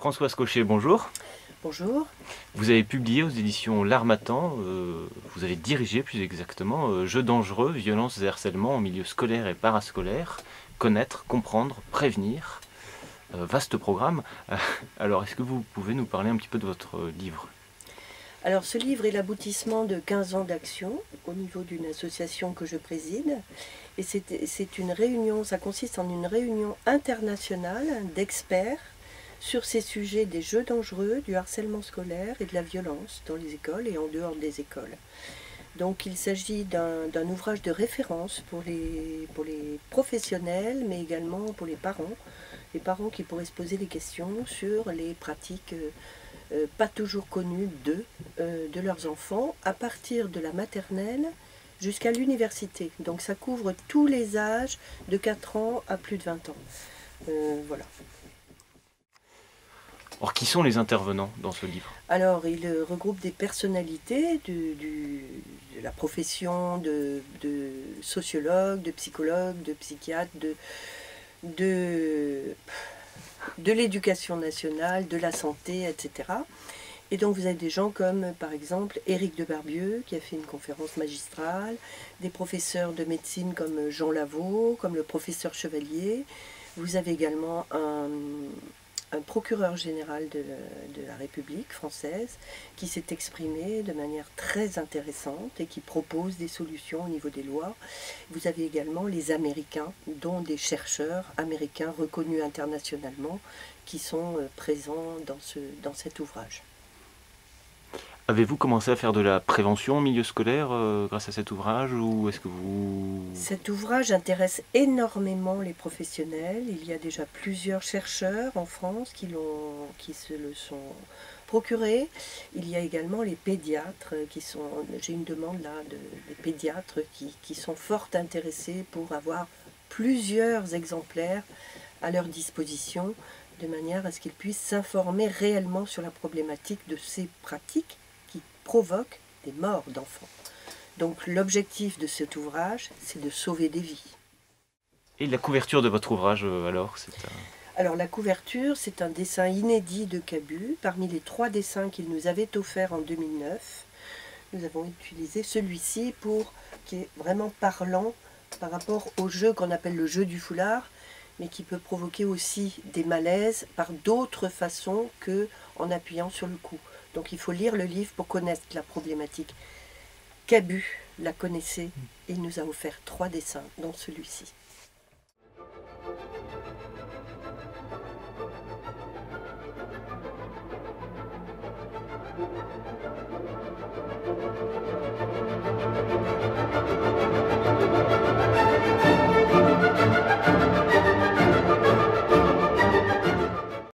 Françoise Cochet, bonjour. Bonjour. Vous avez publié aux éditions L'Harmattan, vous avez dirigé plus exactement, Jeux dangereux, violences et harcèlement en milieu scolaire et parascolaire, connaître, comprendre, prévenir. Vaste programme. Alors, est-ce que vous pouvez nous parler un petit peu de votre livre? Alors ce livre est l'aboutissement de 15 ans d'action au niveau d'une association que je préside. Et c'est une réunion, ça consiste en une réunion internationale d'experts sur ces sujets des jeux dangereux, du harcèlement scolaire et de la violence dans les écoles et en dehors des écoles. Donc il s'agit d'un ouvrage de référence pour les professionnels, mais également pour les parents qui pourraient se poser des questions sur les pratiques pas toujours connues de leurs enfants, à partir de la maternelle jusqu'à l'université. Donc ça couvre tous les âges, de 4 ans à plus de 20 ans. Voilà. Or, qui sont les intervenants dans ce livre? Alors, il regroupe des personnalités de la profession, de sociologues, de psychologues, de psychiatres, de l'éducation nationale, de la santé, etc. Et donc vous avez des gens comme par exemple Éric de Barbieux qui a fait une conférence magistrale, des professeurs de médecine comme Jean Lavaux, comme le professeur Chevalier. Vous avez également un procureur général de la République française qui s'est exprimé de manière très intéressante et qui propose des solutions au niveau des lois. Vous avez également les Américains, dont des chercheurs américains reconnus internationalement qui sont présents dans cet ouvrage. Avez-vous commencé à faire de la prévention au milieu scolaire grâce à cet ouvrage, ou est-ce que vous... Cet ouvrage intéresse énormément les professionnels. Il y a déjà plusieurs chercheurs en France qui se le sont procurés. Il y a également les pédiatres qui sont, j'ai une demande là, des pédiatres qui sont fort intéressés pour avoir plusieurs exemplaires à leur disposition, de manière à ce qu'ils puissent s'informer réellement sur la problématique de ces pratiques qui provoquent des morts d'enfants. Donc l'objectif de cet ouvrage, c'est de sauver des vies. Et la couverture de votre ouvrage, alors Alors la couverture, c'est un dessin inédit de Cabu. Parmi les 3 dessins qu'il nous avait offerts en 2009, nous avons utilisé celui-ci qui est vraiment parlant par rapport au jeu qu'on appelle le jeu du foulard, mais qui peut provoquer aussi des malaises par d'autres façons qu'en appuyant sur le cou. Donc il faut lire le livre pour connaître la problématique. Cabu la connaissait et il nous a offert 3 dessins, dont celui-ci.